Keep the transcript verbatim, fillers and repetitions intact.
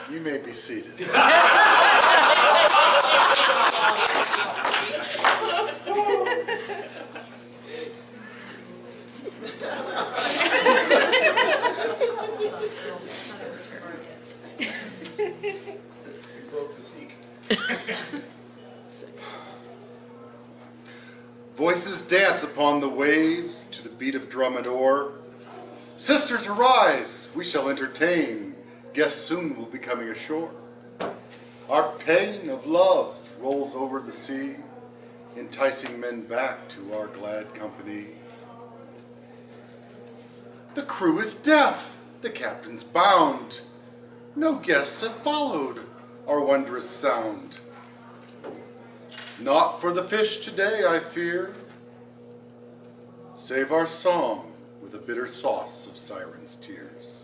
You may be seated. Voices dance upon the waves to the beat of drum and oar. Sisters, arise, we shall entertain. Guests soon will be coming ashore. Our pain of love rolls over the sea, enticing men back to our glad company. The crew is deaf, the captain's bound. No guests have followed our wondrous sound. Not for the fish today, I fear. Save our song with a bitter sauce of sirens' tears.